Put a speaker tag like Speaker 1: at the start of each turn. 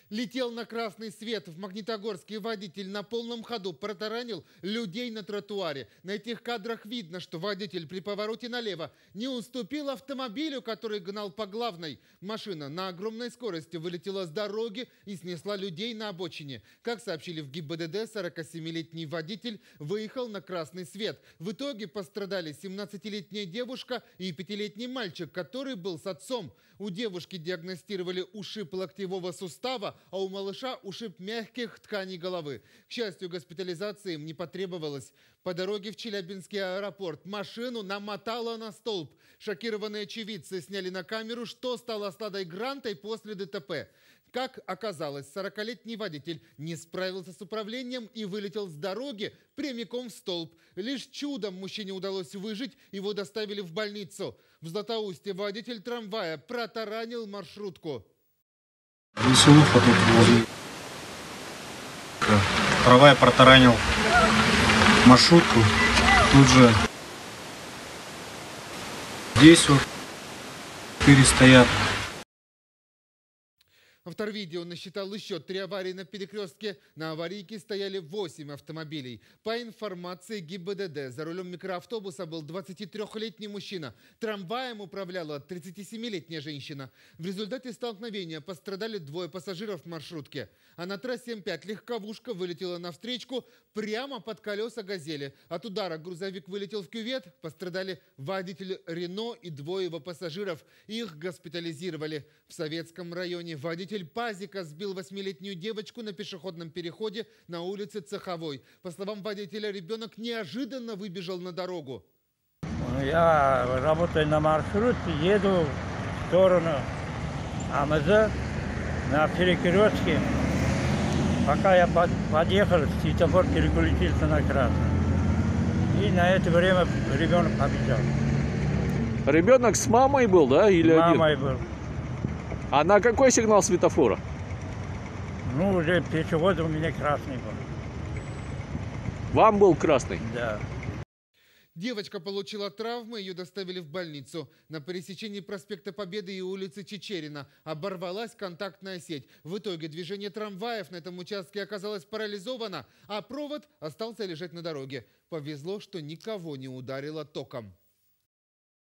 Speaker 1: Летел на красный свет в Магнитогорске водитель на полном ходу протаранил людей на тротуаре. На этих кадрах видно, что водитель при повороте налево не уступил автомобилю, который гнал по главной. Машина на огромной скорости вылетела с дороги и снесла людей на обочине. Как сообщили в ГИБДД, 47-летний водитель выехал на красный свет. В итоге пострадали 17-летняя девушка и 5-летний мальчик, который был с отцом. У девушки диагностировали ушиб локтевого сустава, а у малыша ушиб мягких тканей головы. К счастью, госпитализации им не потребовалось. По дороге в Челябинский аэропорт машину намотало на столб. Шокированные очевидцы сняли на камеру, что стало с Ладой Грантой после ДТП. Как оказалось, 40-летний водитель не справился с управлением и вылетел с дороги прямиком в столб. Лишь чудом мужчине удалось выжить, его доставили в больницу. В Златоусте водитель трамвая протаранил маршрутку.
Speaker 2: Веселуха тут возле. Трамвай протаранил маршрутку. Тут же здесь вот 4 стоят.
Speaker 1: Автор видео насчитал еще 3 аварии на перекрестке. На аварийке стояли 8 автомобилей. По информации ГИБДД, за рулем микроавтобуса был 23-летний мужчина. Трамваем управляла 37-летняя женщина. В результате столкновения пострадали 2 пассажиров в маршрутке. А на трассе М5 легковушка вылетела на встречку прямо под колеса «Газели». От удара грузовик вылетел в кювет. Пострадали водитель Рено и 2 его пассажиров. Их госпитализировали. В Советском районе водитель Пазика сбил 8-летнюю девочку на пешеходном переходе на улице Цеховой. По словам водителя, ребенок неожиданно выбежал на дорогу.
Speaker 3: Я работаю на маршруте, еду в сторону АМЗ на перекрестке. Пока я подъехал, светофор переключился на красный. И на это время ребенок побежал.
Speaker 4: Ребенок с мамой был, да? Или
Speaker 3: с мамой
Speaker 4: один?
Speaker 3: был.
Speaker 4: А на какой сигнал светофора?
Speaker 3: Ну, уже пешеход у меня красный был.
Speaker 4: Вам был красный?
Speaker 3: Да.
Speaker 1: Девочка получила травмы, ее доставили в больницу. На пересечении проспекта Победы и улицы Чичерина оборвалась контактная сеть. В итоге движение трамваев на этом участке оказалось парализовано, а провод остался лежать на дороге. Повезло, что никого не ударило током.